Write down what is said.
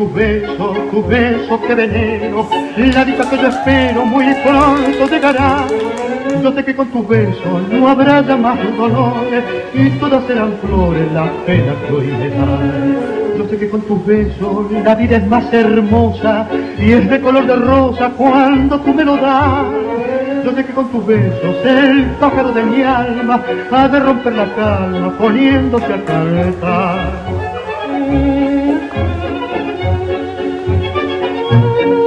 tu beso que veneno, la dicha que yo espero muy pronto llegará. Yo sé que con tus besos no habrá ya más dolores y todas serán flores las penas que hoy me dan. Yo sé que con tus besos la vida es más hermosa y es de color de rosa cuando tú me lo das. Yo sé que con tus besos el pájaro de mi alma ha de romper la calma poniéndose a cantar.